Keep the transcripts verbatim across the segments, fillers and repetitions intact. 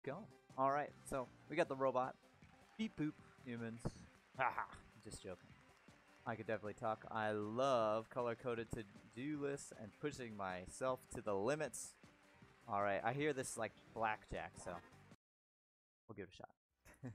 going. All right, so we got the robot. Beep boop, humans. Haha, just joking. I could definitely talk. I love color-coded to-do lists and pushing myself to the limits. All right, I hear this like blackjack, so we'll give it a shot.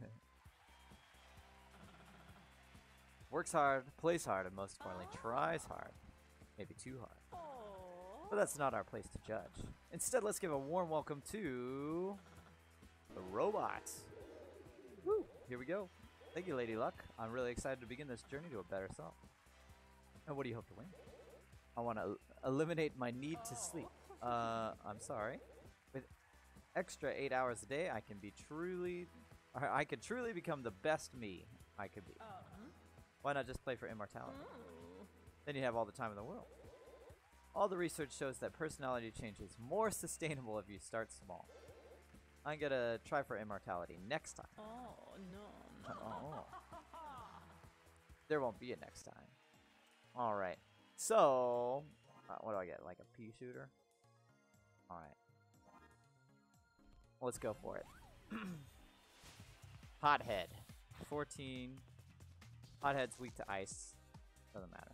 Works hard, plays hard, and most importantly, tries hard. Maybe too hard. But that's not our place to judge. Instead, let's give a warm welcome to the robots. Woo! Here we go. Thank you, Lady Luck. I'm really excited to begin this journey to a better self. And what do you hope to win? I want to eliminate my need to sleep. Uh, I'm sorry. With extra eight hours a day, I can be truly, I can truly become the best me I could be. Why not just play for immortality? Then you have all the time in the world. All the research shows that personality change is more sustainable if you start small. I'm gonna try for immortality next time. Oh, no, no. Oh. There won't be a next time. Alright. So, uh, what do I get? Like a pea shooter? Alright. Let's go for it. Hothead. fourteen. Hothead's weak to ice. Doesn't matter.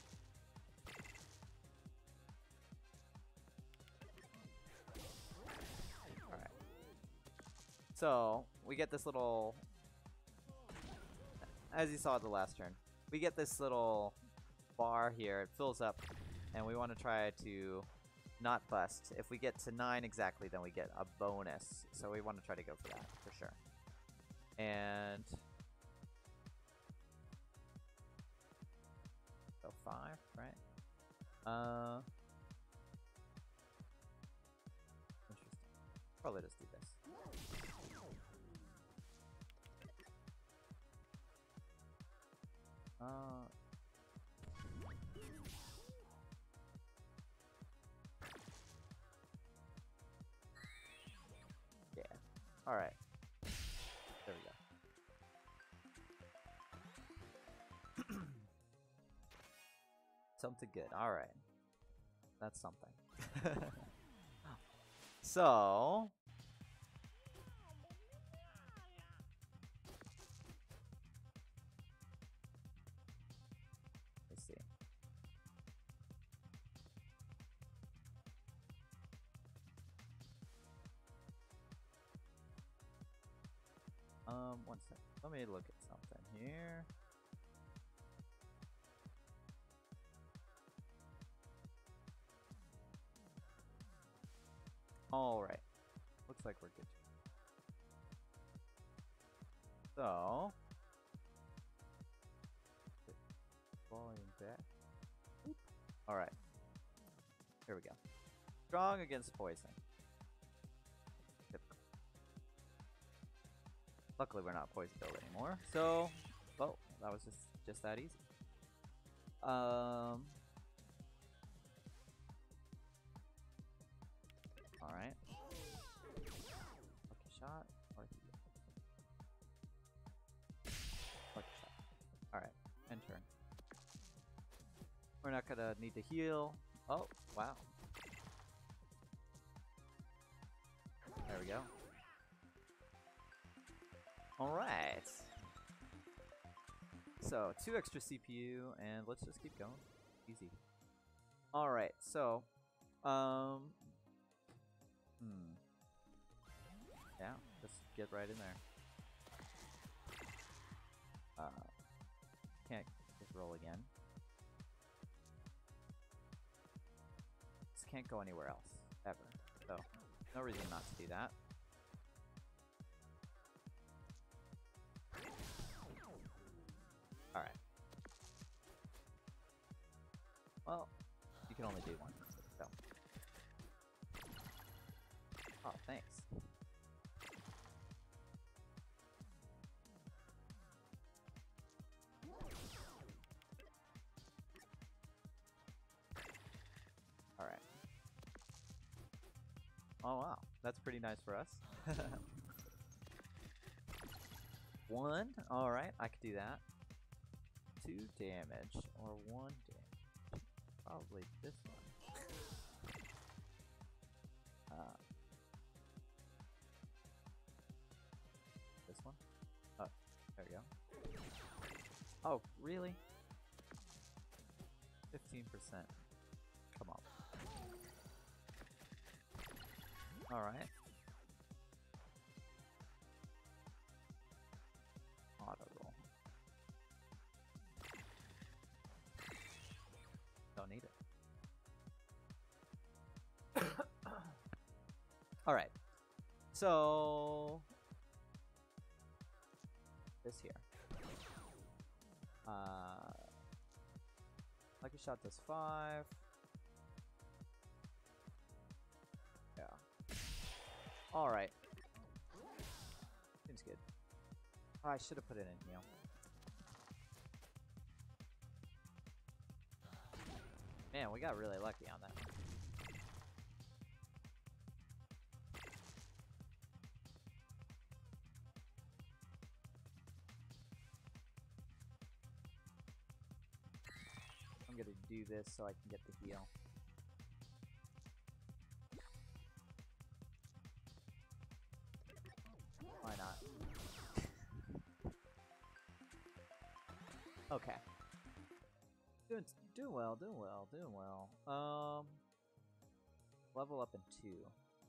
Alright. So, we get this little... As you saw the last turn, we get this little bar here. It fills up, and we want to try to not bust. If we get to nine exactly, then we get a bonus. So we want to try to go for that, for sure. And... So five, right? Uh... Interesting. Probably just do this. Uh... Yeah. Alright. There we go. Something good. Alright. That's something. So... Let's see. Um, one second. Let me look at something here. Alright. Looks like we're good. So... Volume back. Alright. Here we go. Strong against poison. Typical. Luckily we're not poison build anymore. So, well, that was just, just that easy. Um... Alright. Lucky shot. Or Lucky shot. Alright. End turn. We're not gonna need to heal. Oh, wow. There we go. Alright. So, two extra C P U, and let's just keep going. Easy. Alright, so, um, Hmm. Yeah, just get right in there. Uh, can't just roll again. Just can't go anywhere else, ever. So, no reason not to do that. Alright. Well, you can only do one, so. Oh, thanks. Alright. Oh wow, that's pretty nice for us. One, alright, I could do that. Two damage, or one damage. Probably this one. Uh, Oh, really? fifteen percent. Come on. Alright. Auto roll. Don't need it. Alright. So this here. Uh Lucky shot does five. Yeah. Alright. Seems good. Oh, I should have put it in heal. Man, we got really lucky on that one. I'm gonna do this so I can get the heal. Why not? Okay. Doing doing well, doing well, doing well. Um level up in two.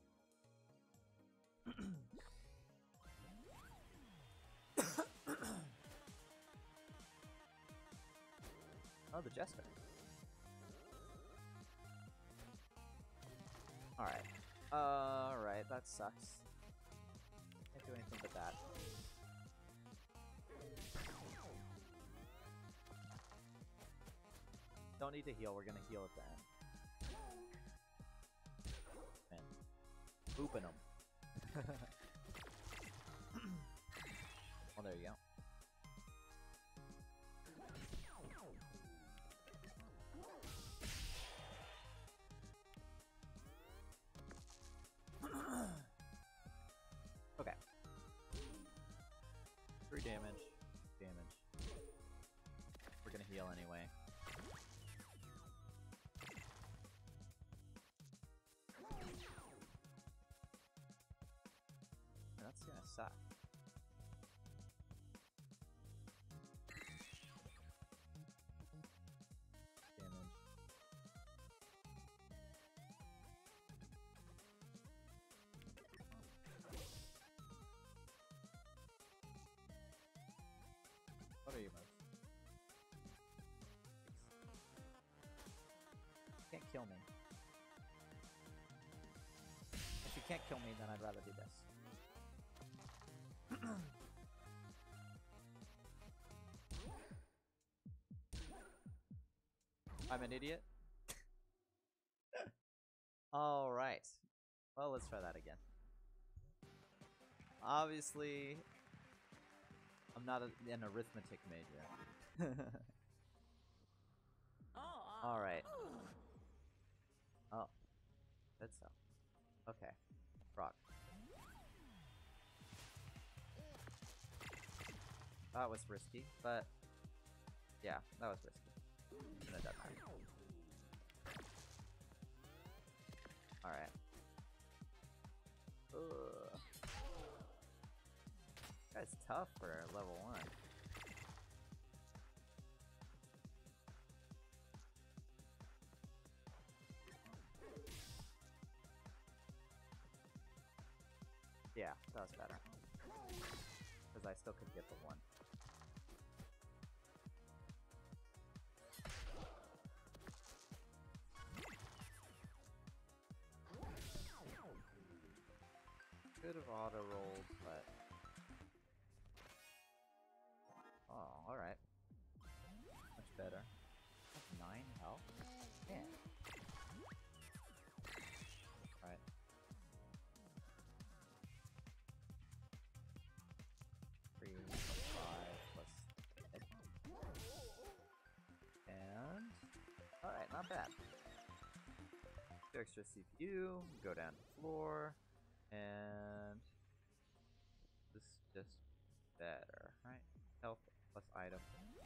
Oh, the Jester. Alright. Alright, that sucks. Can't do anything but that. Don't need to heal, we're gonna heal at the end. Man. Booping them. Oh, there you go. Okay. Three damage. Damage. We're gonna heal anyway. That's gonna suck. Damage. What are your moves? Can't kill me. If you can't kill me, then I'd rather do this. I'm an idiot. Alright. Well, let's try that again. Obviously, I'm not a, an arithmetic major. Alright. Oh. Good stuff. Okay. Rock. That was risky, but yeah, that was risky. Shouldn't have done that. Alright. Ugh. That's tough for level one. Yeah, that was better. Because I still could get the one. Could have auto rolled, but oh, all right, much better. That's nine health. Man. All right. Three plus five plus eight. And all right, not bad. Two extra C P U. Go down to the floor. And this is just better, right? Health plus item.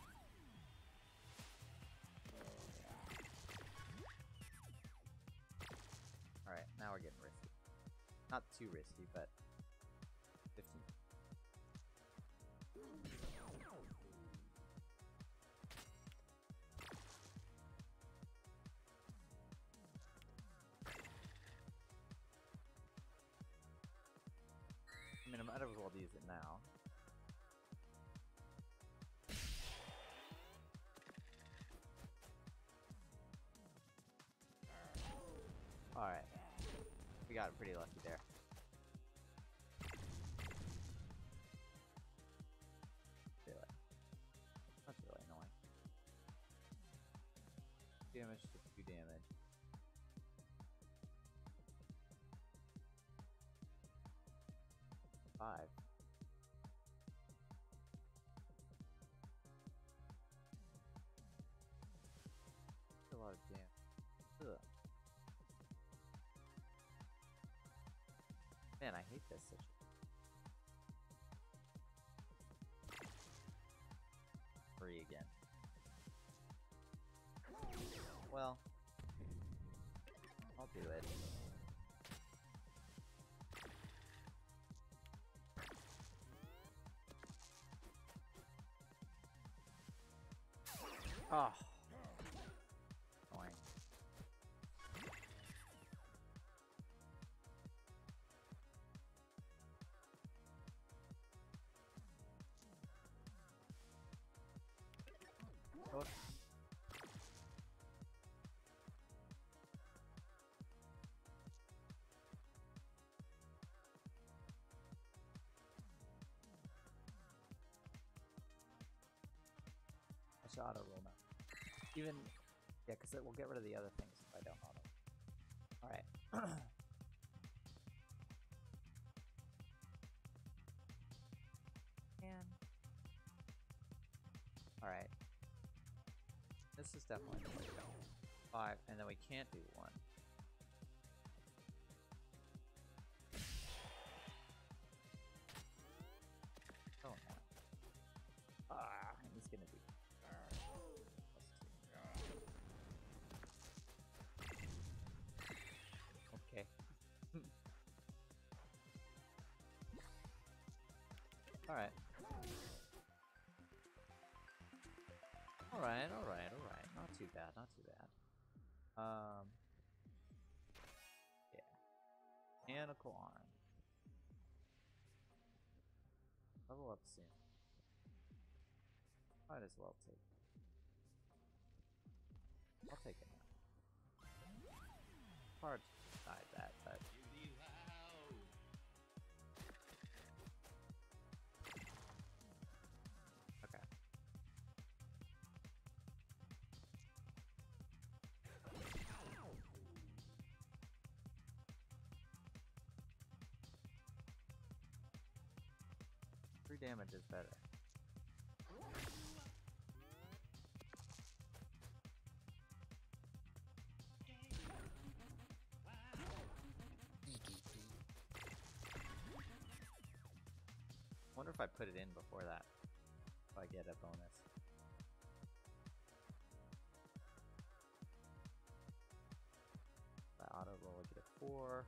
Alright, now we're getting risky. Not too risky, but fifteen. I mean, I might as well use it now. Alright. We got pretty lucky there. Really? That's really annoying. Damage to two damage. Five. That's a lot of damage. Ugh. Man, I hate this situation. Free again. Well, I'll do it. Oh. Annoying. Oh. I should auto roll now. Even, yeah, because it will get rid of the other things if I don't auto. Alright. And alright. This is definitely the way to go. Five, and then we can't do one. Oh no. Ah, he's gonna do. Okay. Alright. Alright, alright, alright. Not too bad, not too bad. Um. Yeah. Mechanical arm. Level up soon. Might as well take it. I'll take it now. Hard to decide that, but. Okay. Three damage is better. Wonder if I put it in before that, if I get a bonus. If I auto roll, I get a four.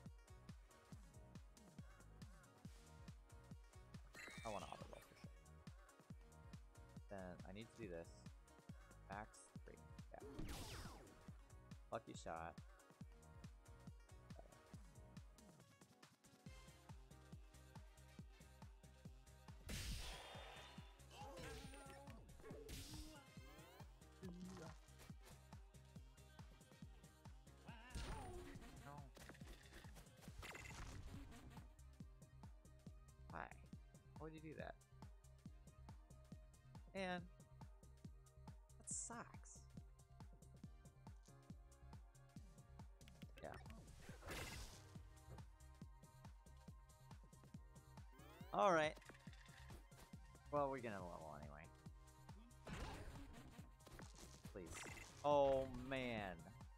I want to auto roll for sure. Then I need to do this. Max three. Yeah. Lucky shot. Why? Why would you do that? And that sucks. Yeah. All right. Well, we're gonna level anyway. Please. Oh man.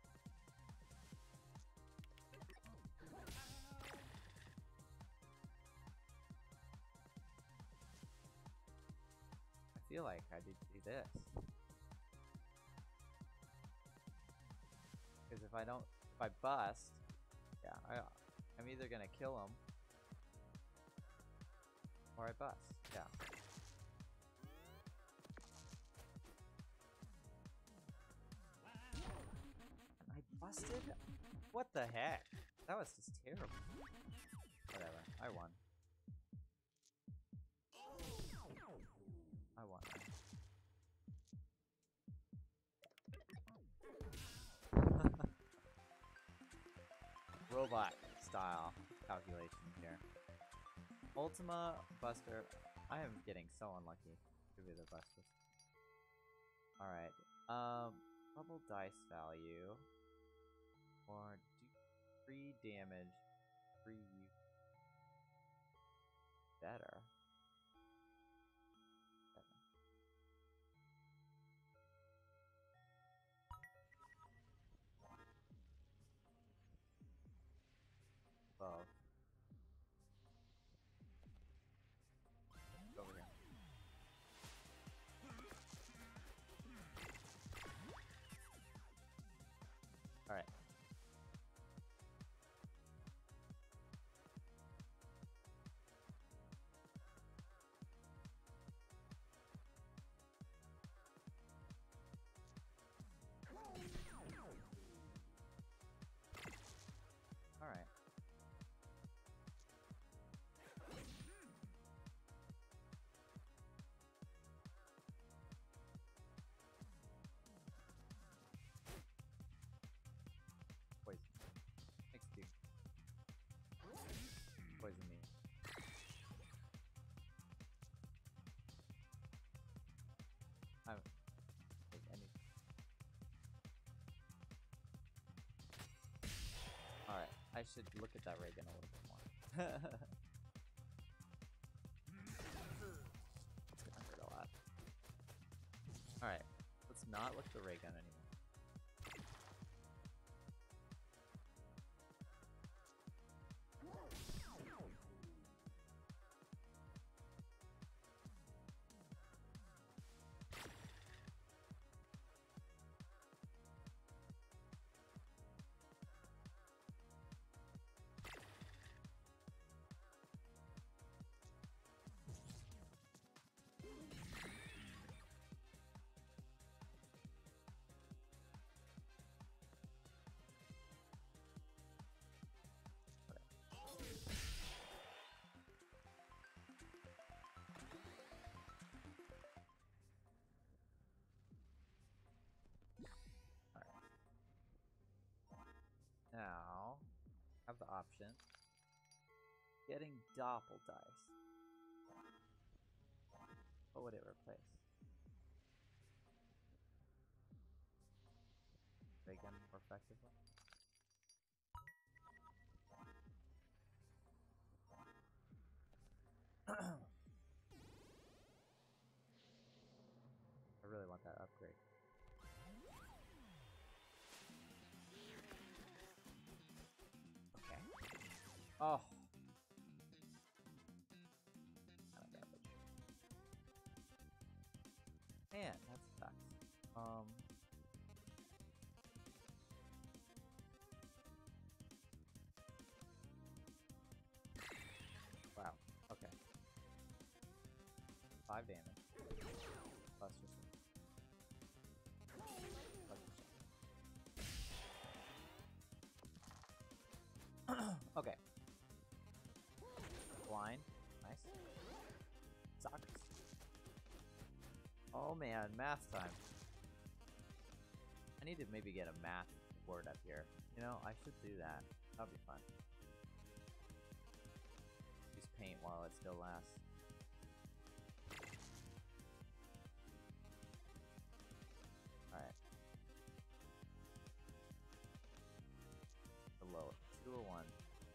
I feel like I did do this. Because if I don't, if I bust, yeah, I, I'm either gonna kill him or I bust. Yeah. And I busted? What the heck? That was just terrible. Whatever. I won. robot style calculation here. Ultima, Buster. I am getting so unlucky. Give me the Busters. Alright. Um, double dice value. Or do three damage, three use. Better. Better. Both. Over here. Alright. Alright. Poison. Next two. Poison me. I'm like any. Alright, I should look at that ray gun a little bit more. It's gonna hurt a lot. Alright, let's not look at the ray gun anymore. Now, I have the option. Getting doppel dice. What would it replace? Ray gun more effectively? I really want that upgrade. Okay. Oh. Kind of garbage. Man, that sucks. Um. Wow. Okay. Five damage. Buster. Okay. Blind. Nice. Soccer. Oh man, math time. I need to maybe get a math board up here. You know, I should do that. That'll be fun. Use paint while it still lasts. Alright. Below it. two oh one.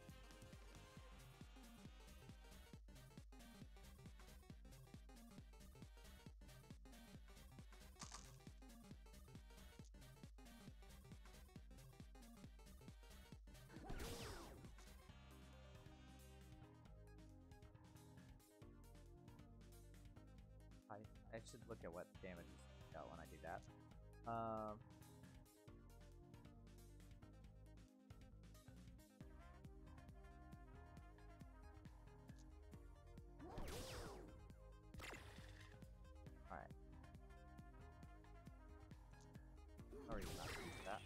I, I should look at what damage is got when I do that. Um, Alright. No reason not to use that.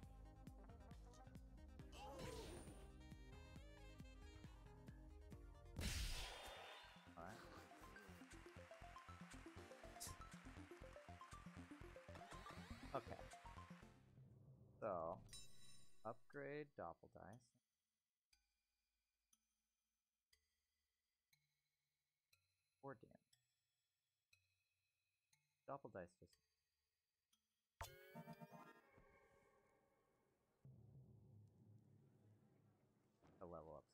Alright. Okay. So, upgrade doppel dice. Four damage. Doppel dice just. A level up.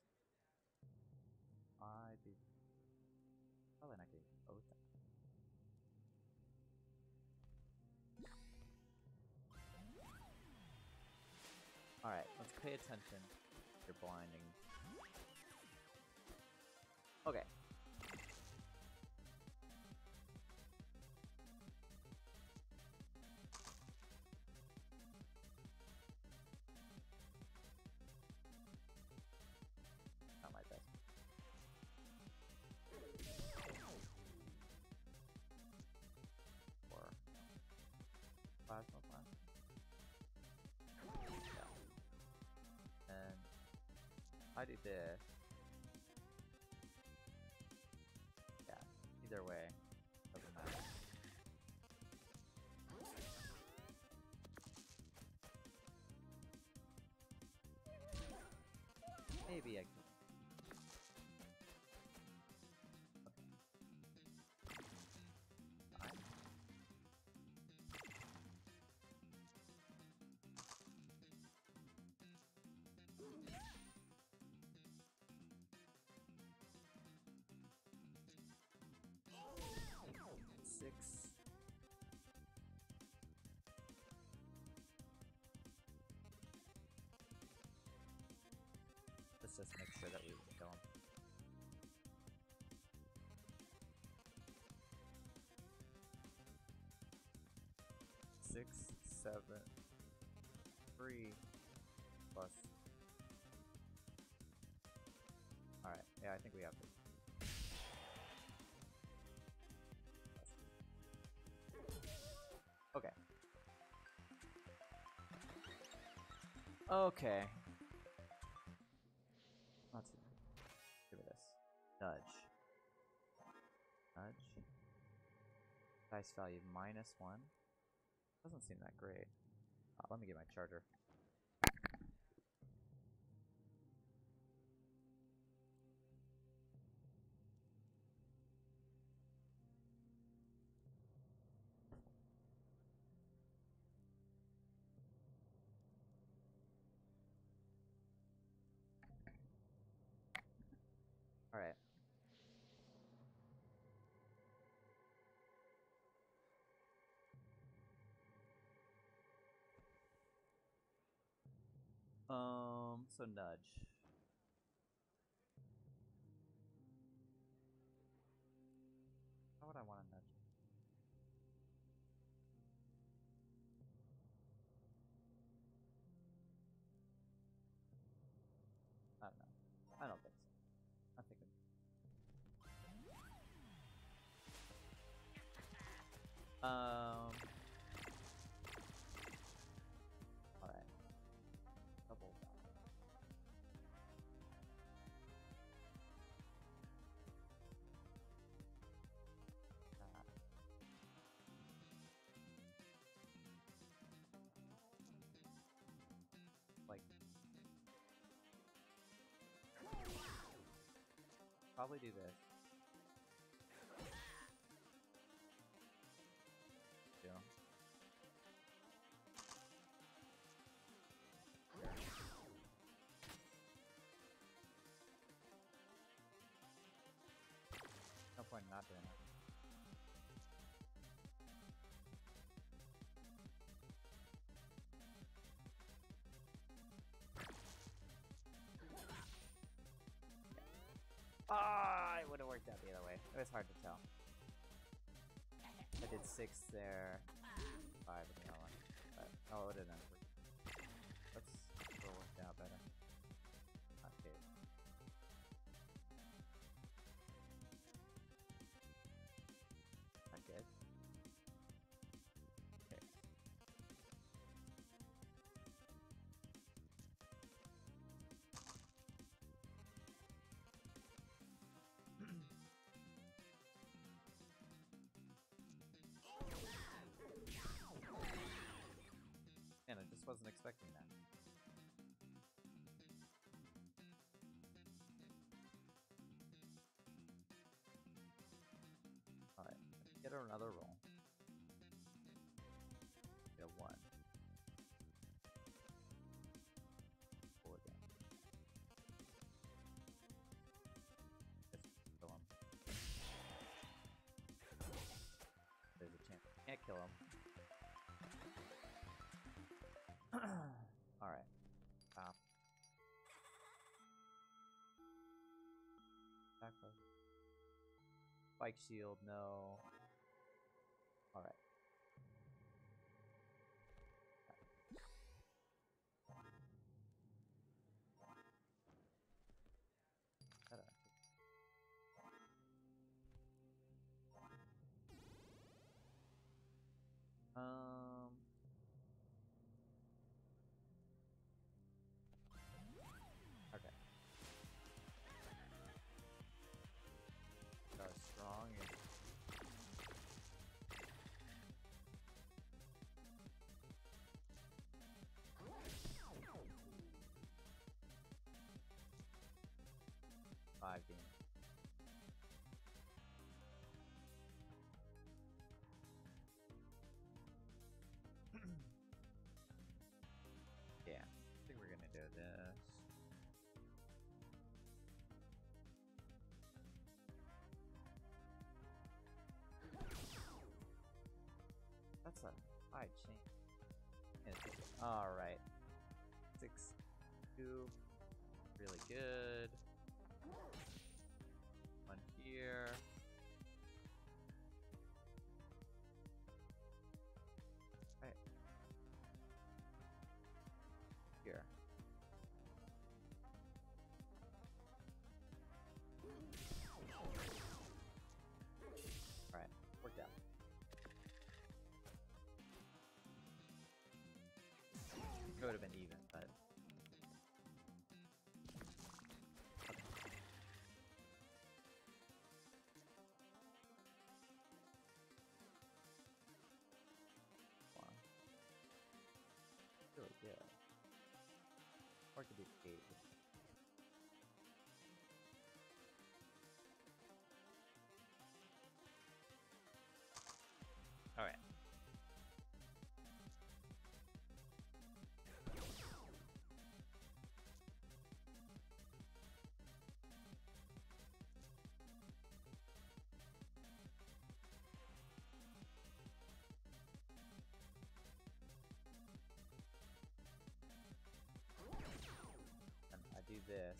I be probably not getting both. Alright, let's pay attention. You're blinding. Okay. Not my best. Or plasma plasma. Yeah. And I do this. Yeah. Either way, doesn't matter. Maybe I can. Six. Let's just make sure that we kill him. Six, seven, three, plus. Alright, yeah, I think we have to. Okay. Okay. Let's see. Give me this. Nudge. Nudge. Dice value minus one. Doesn't seem that great. Uh, let me get my charger. Alright. Um, so nudge. How would I want to nudge? I don't know. I don't think so. I think I'm... Um... Alright. Double that. That. Like... Probably do this. Yeah. No point in not doing it. Ah, it would have worked out the other way. It was hard to tell. I did six there, five in the other one. But, oh, it didn't work. Let's go work out better. Okay. Not good. Okay. And I just Get another roll. Get a one. Roll again. Just kill him. There's a chance. Can't kill him. Alright. Stop. Backflip. Spike shield, no. Alright. Um. Okay. That was strong. And five damage. Yeah, I think we're gonna do this. That's a high chain. Alright. Six, two. Really good. One here. Right. Here. Alright, worked out. It would have been even, but okay. Wow. Really good. Or it could be eight. Alright. And I do this.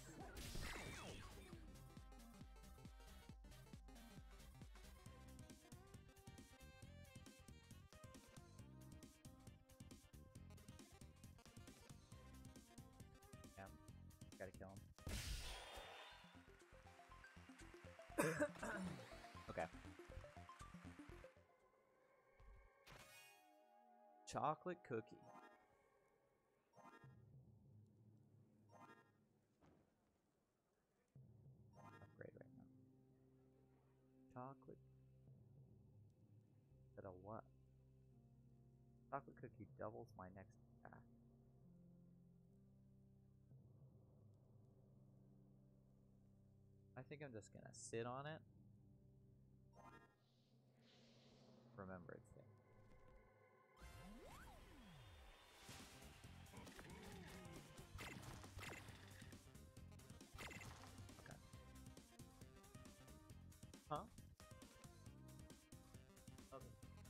Yeah, gotta kill him. Okay. Chocolate cookie. Upgrade right now. Chocolate. But a what? Chocolate cookie doubles my next attack. I think I'm just gonna sit on it. Remember it's there. Okay. Huh? Okay.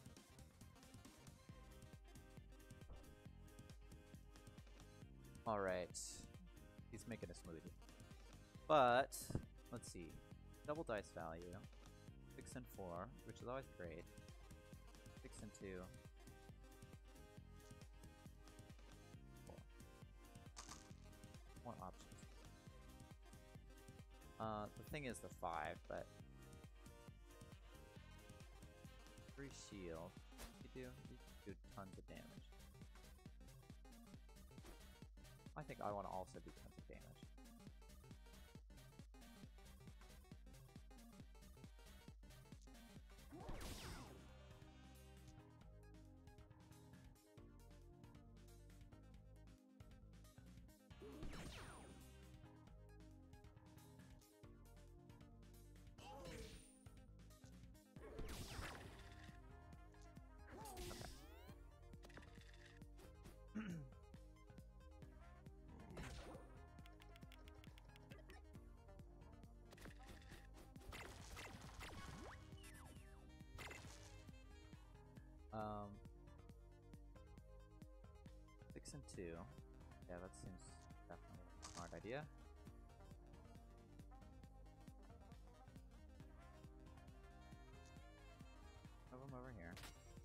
Alright. He's making a smoothie. But, let's see. Double dice value. Six and four, which is always great. Six and two. Four. More options. Uh, the thing is the five, but three shield. You do you do tons of damage. I think I want to also do tons of damage. Um, six and two. Yeah, that seems definitely a smart idea. Move them over here.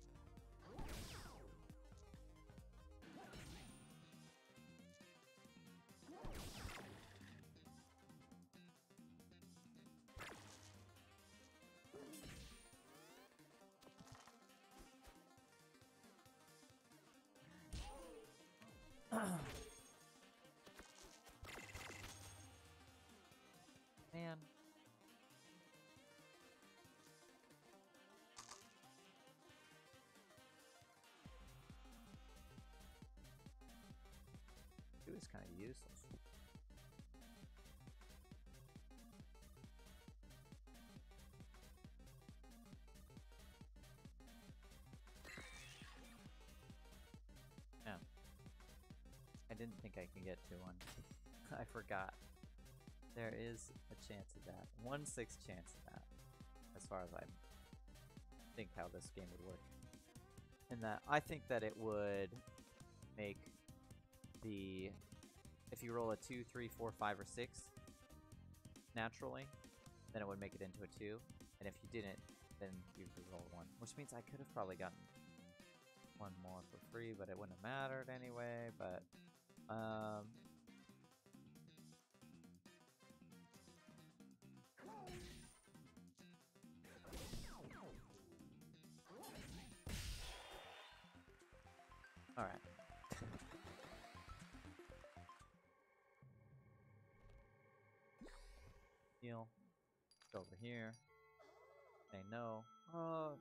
Man. It was kind of useless. Yeah. I didn't think I could get to one. I forgot. There is a chance of that. One sixth chance of that. As far as I think how this game would work. And that I think that it would make the if you roll a two, three, four, five, or six naturally, then it would make it into a two. And if you didn't, then you could roll one. Which means I could have probably gotten one more for free, but it wouldn't have mattered anyway. But um Alright. Heal. Go over here. Say no. Oh.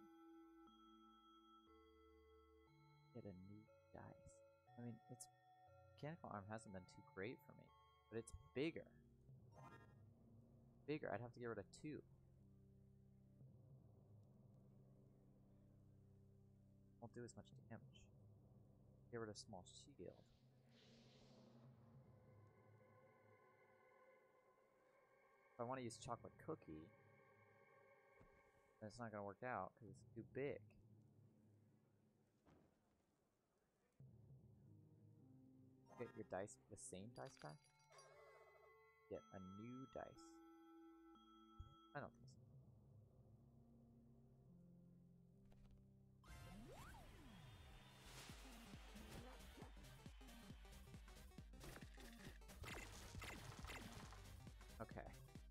Get a new dice. I mean, its mechanical arm hasn't been too great for me, but it's bigger. Bigger. I'd have to get rid of two. Won't do as much damage. Get rid of small shield. If I want to use chocolate cookie, then it's not going to work out because it's too big. Get your dice, the same dice back? Get a new dice. I don't think so. Okay.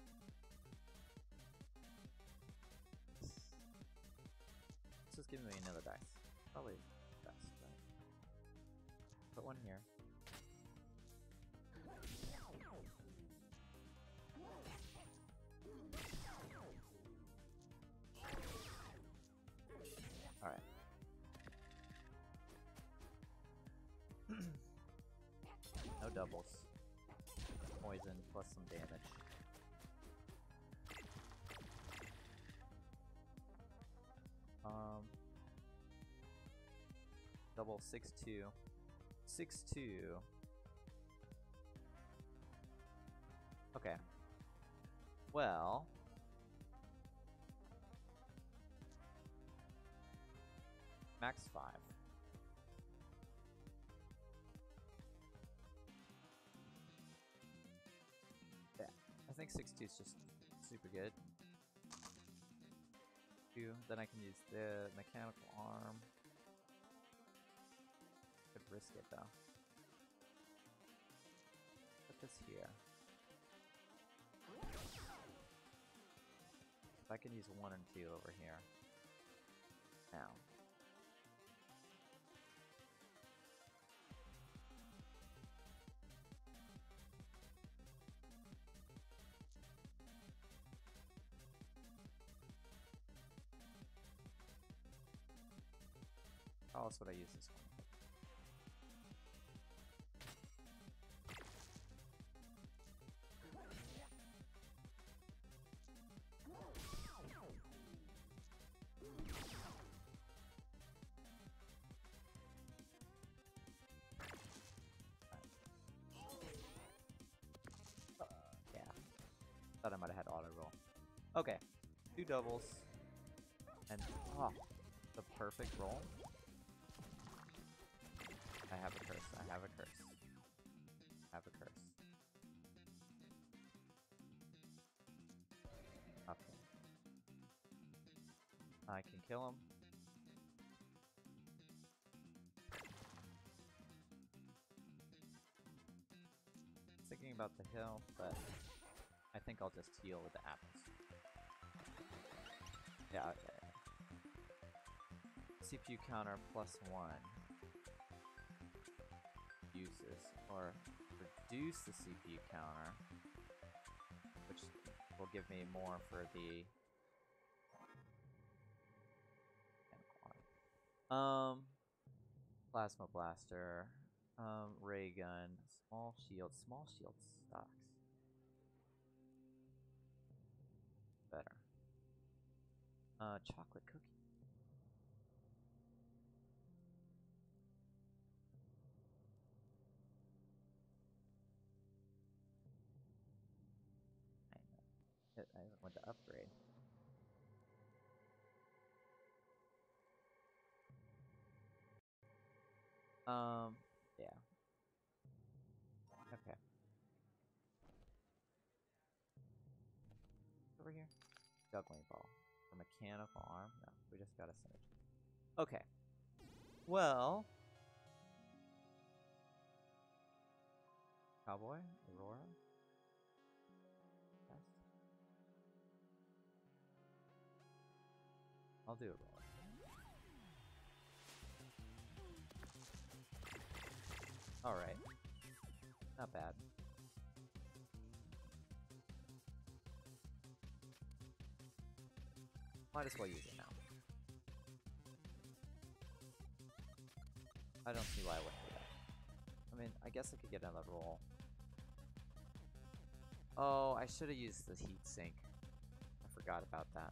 Let's just give me another dice. Probably best, right? Put one here. Alright. No doubles. Poison plus some damage. Um, double six two, six two. Okay. Well, max five. Yeah, I think six two is just super good. Then I can use the mechanical arm. Could risk it though. Put this here. If I can use one and two over here. Now. How else would I use this one? Uh, yeah. Thought I might have had auto roll. Okay. Two doubles. And oh, the perfect roll. I have a curse. I have a curse. I have a curse. Okay. I can kill him. Thinking about the hill, but I think I'll just heal with the apples. Yeah, okay. C P U counter plus one. Uses, or reduce the C P U counter, which will give me more for the um plasma blaster, um ray gun, small shield. Small shield stocks better. Uh, chocolate cookie. I know. I went to upgrade. Um, yeah. Okay. Over here. Juggling ball. For mechanical arm? No, we just got a synergy. Okay. Well. Cowboy? Aurora? Yes. I'll do Aurora. Alright. Not bad. Might as well use it now. I don't see why I wouldn't do that. I mean, I guess I could get another roll. Oh, I should have used the heat sink. I forgot about that.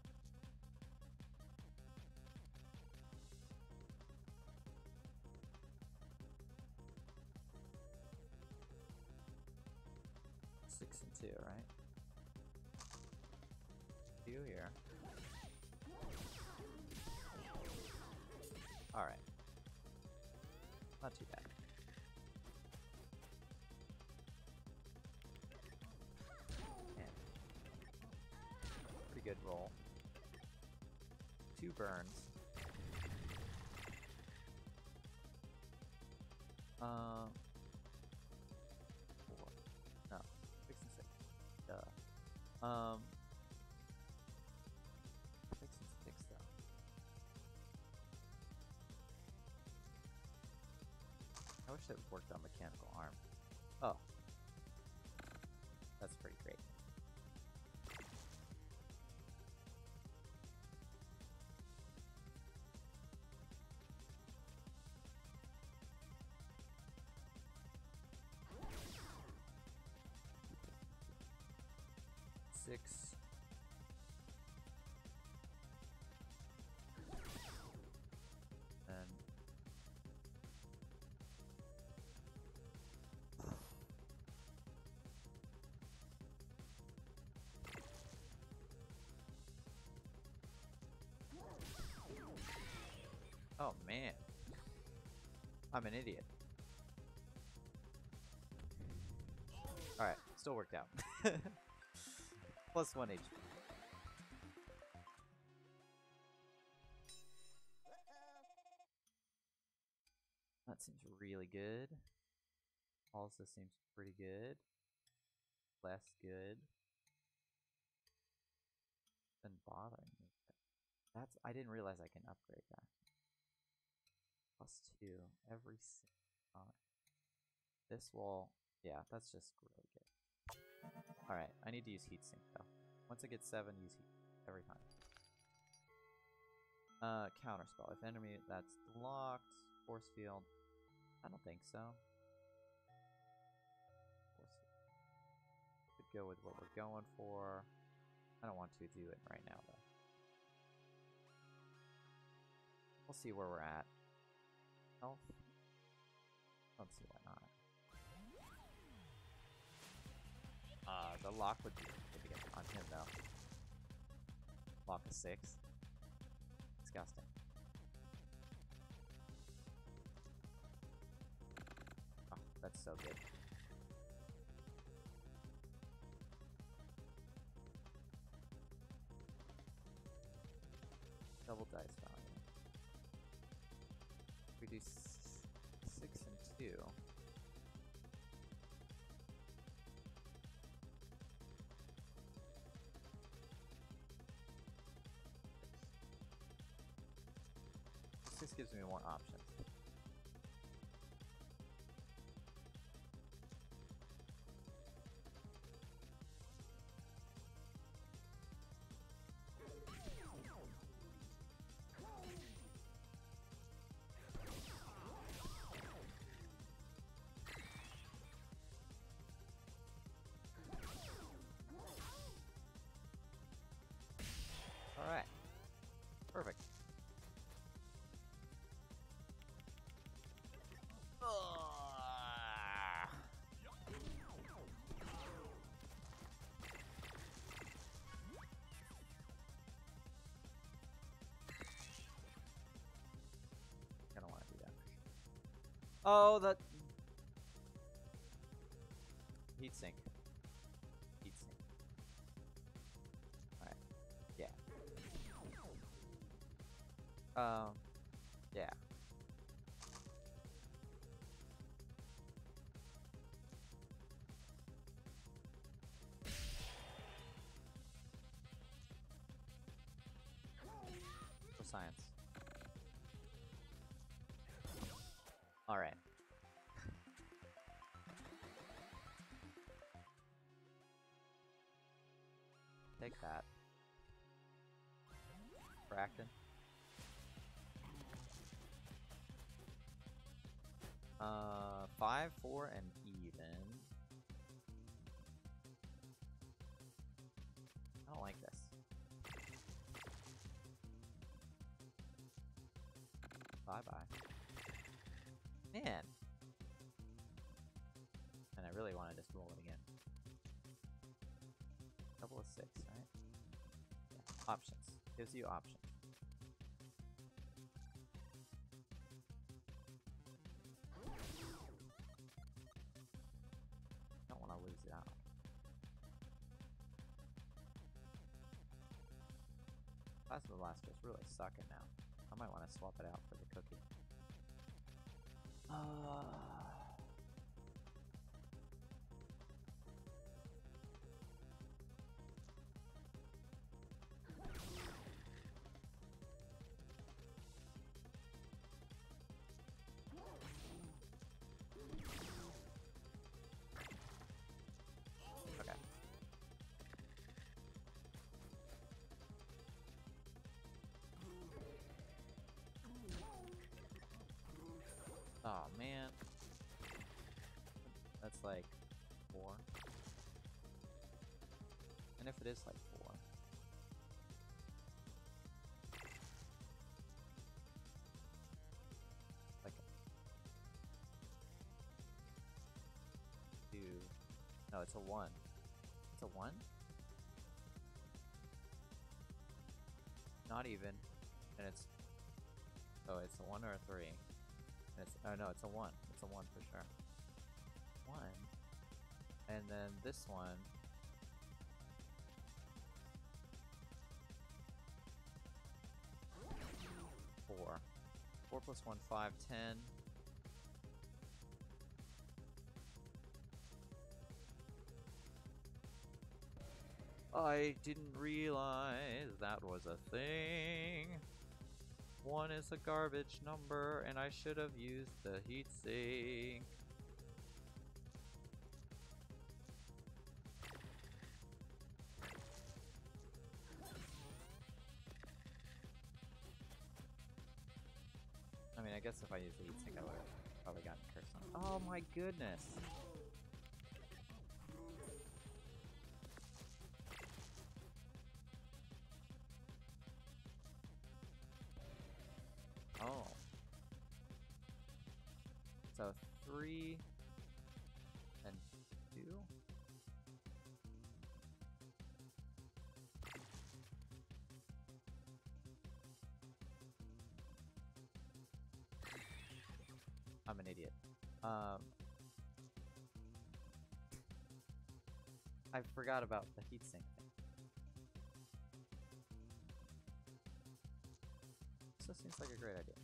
Six and two, right? Two here. Alright. Not too bad. Man. Pretty good roll. Two burns. Um. Four. No. Six and six. Duh. Um. Six and six, though. I wish it worked on mechanical arm. Oh. That's pretty great. Six. And oh man, I'm an idiot. Alright, still worked out. Plus one H P. That seems really good. Also seems pretty good. Less good than bothering me. That's I didn't realize I can upgrade that. Plus two every single time. This will, yeah, that's just really good. Alright, I need to use heatsink though. Once I get seven, use heat every time. Uh, counterspell. If enemy that's blocked, force field. I don't think so. Force field. Could go with what we're going for. I don't want to do it right now though. We'll see where we're at. Health. Let's see why not. Uh, the lock would be good to get on him though. Lock a six. Disgusting. That's so good. Double dice value. We do s six and two. Six gives me more options. All right, perfect. I don't want to do that. Oh, the heat sink. Heat sink. All right. Yeah. Um. Yeah. For science. All right. Take that. Bracken. Uh, five, four, and even. I don't like this. Bye bye. Man. And I really want to just roll it again. Double of six, right? Yeah. Options. Gives you options. Don't want to lose it out. Plasma Blaster's really sucking now. I might want to swap it out for the cookie. Uh... Okay. Oh man. That's like four. And if it is like four. Like two. No, it's a one. It's a one? Not even. And it's oh, it's a one or a three. And it's oh no, it's a one. It's a one for sure. One. And then this one. Four. Four plus one, five, ten. I didn't realize that was a thing. One is a garbage number, and I should have used the heatsink. I mean, I guess if I used the heatsink, I would have probably gotten cursed on. Oh my goodness! Oh. So three and two? I'm an idiot. Um, I forgot about the heatsink thing. This seems like a great idea.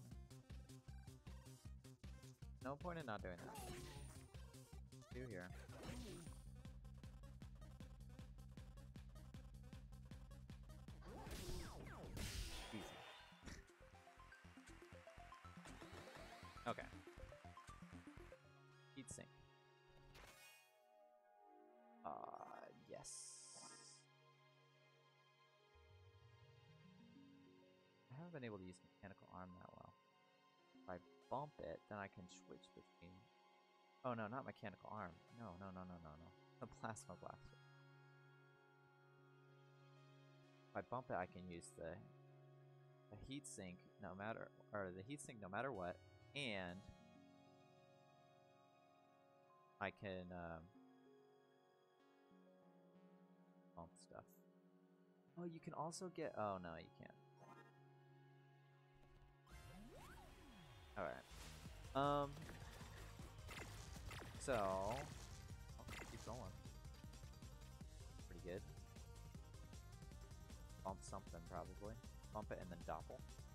No point in not doing that. Do here. Easy. Okay. Heatsink. Uh, yes. I haven't been able to use mechanical arm that well. If I bump it, then I can switch between... Oh no, not mechanical arm. No, no, no, no, no, no. The plasma blaster. If I bump it, I can use the the heatsink no matter, or the heatsink no matter what, and I can um, bump stuff. Oh, you can also get. Oh no, you can't. All right. Um. So, I'll keep going. Pretty good. Bump something, probably. Bump it and then doppel.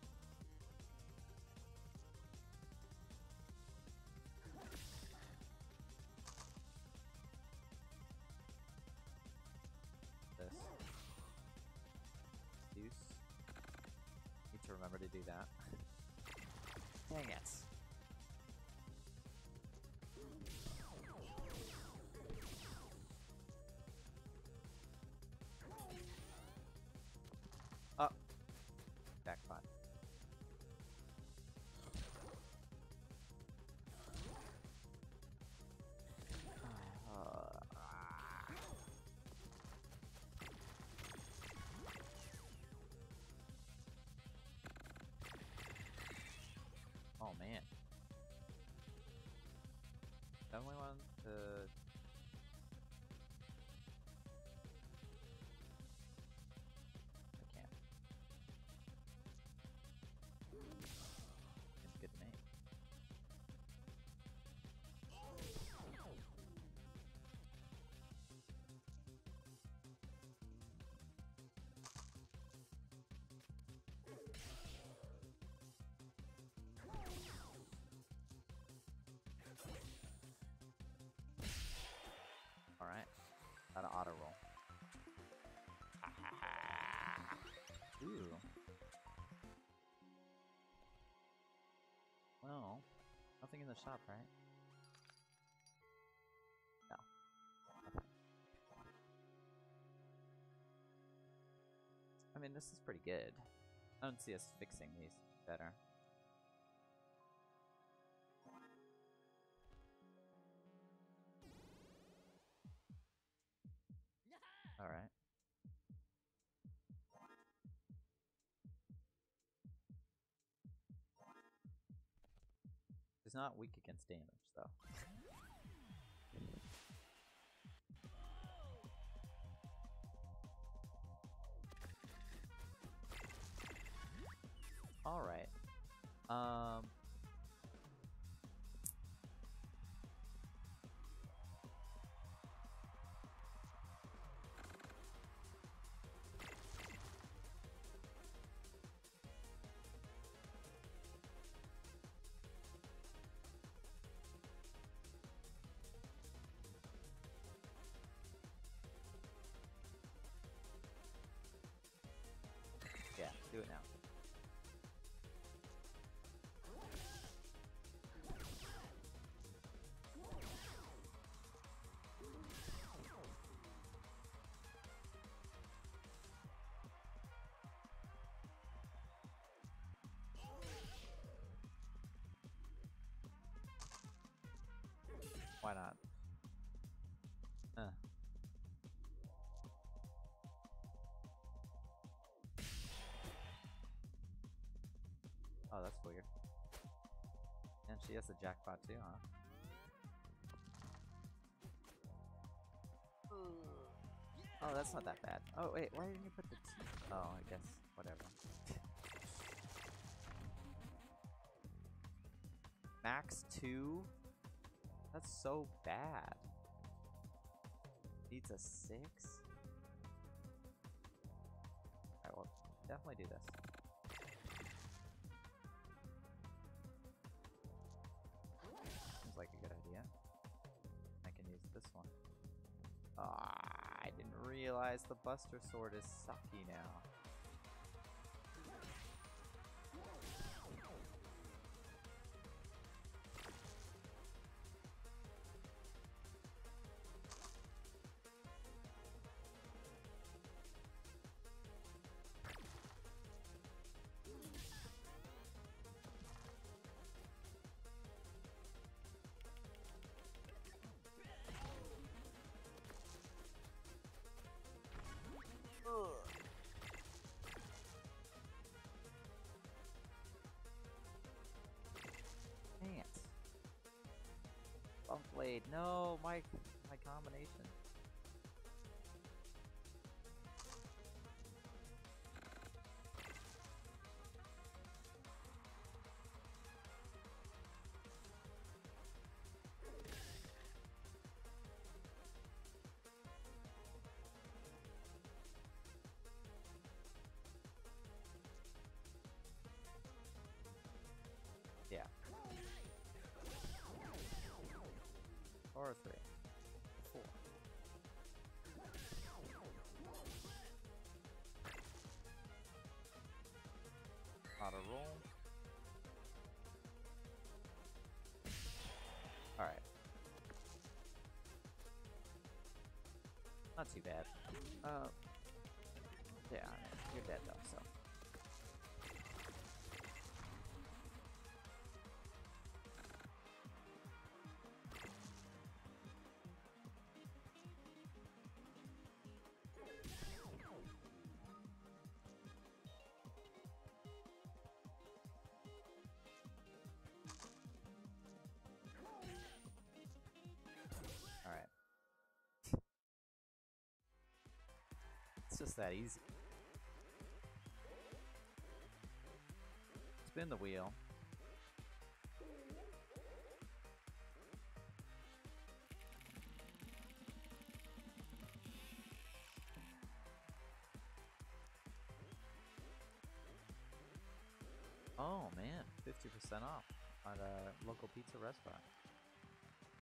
This. Deuce. Need to remember to do that. Dang it. Oh, backpot. Uh, oh man. Definitely want to. Good name. All right, got an auto roll. Ooh. Well, nothing in the shop, right? No. Okay. I mean, this is pretty good. I don't see us fixing these better. All right. It's not weak against damage, though. All right. Um. Yeah, do it now. Why not? Uh. Oh, that's weird. And she has the jackpot too, huh? Oh, that's not that bad. Oh, wait, why didn't you put the T? Oh, I guess, whatever. Max two? That's so bad. Pizza six? Alright, well, definitely do this. Seems like a good idea. I can use this one. Ah, I didn't realize the Buster Sword is sucky now. Dang it. Bump blade. No, my my combination. Yeah. Or three. Four. Auto roll. Alright. Not too bad. Uh, yeah, you're dead though, so. Alright. It's just that easy. Spin the wheel. Oh man, fifty percent off at a local pizza restaurant.